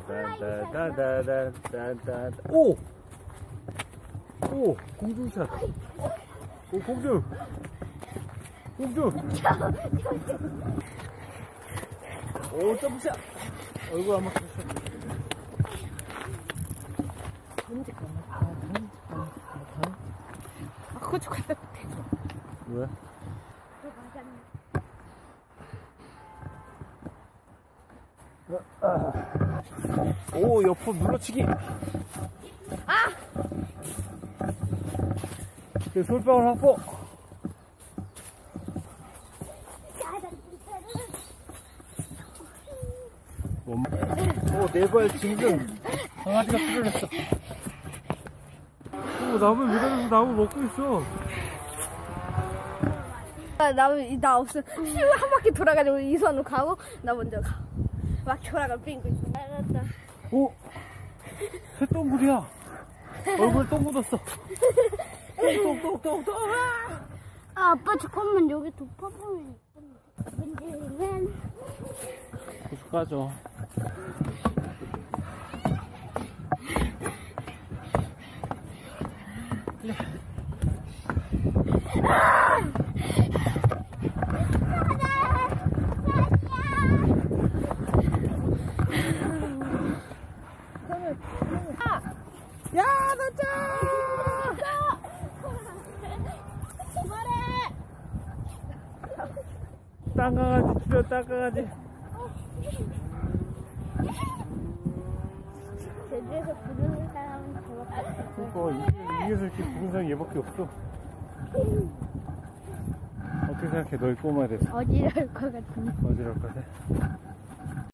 딴딴딴딴딴딴. 오! 오! 공중샷. 오, 공중! 공중! 오, 점프샷! 얼굴 안 막혔어. 그거 좀 갖다 놓게. 왜? 오, 옆으로 눌러치기! 아! 솔방울 확보! 오, 네 발 징금! 강아지가 풀어냈어. 오, 나무 밀어내서 나무 먹고 있어. 나 없어. 슈 한 바퀴 돌아가지고 이선으로 가고, 나 먼저 가. 막 돌아가 빙고 있어. 알았다. 오! 새똥물이야! 얼굴에 똥 묻었어. 똥. 아, 아빠 잠깐만 여기 도파범이 있었는데. 계속 가죠. 야, 너자! 땅강아지 줄여, 땅강아지. 제주에서 부르는 사람은 저밖에 없어. 이게서 이렇게 부른 사람이 얘밖에 없어. 어떻게 생각해, 너희 꼬마에 대해서? 어지러울 것 같은데. 어지러울 것 같아?